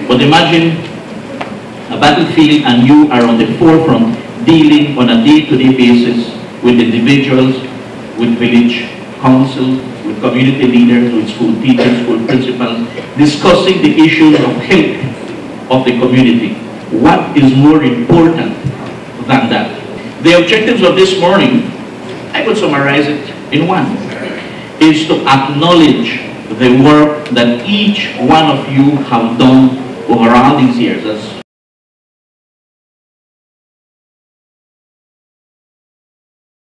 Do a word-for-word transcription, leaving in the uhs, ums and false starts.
But imagine a battlefield and you are on the forefront dealing on a day-to-day basis with individuals, with village councils, with community leaders, with school teachers, school principals, discussing the issues of health of the community. What is more important than that? The objectives of this morning, I could summarize it in one, is to acknowledge the work that each one of you have done over all these years. As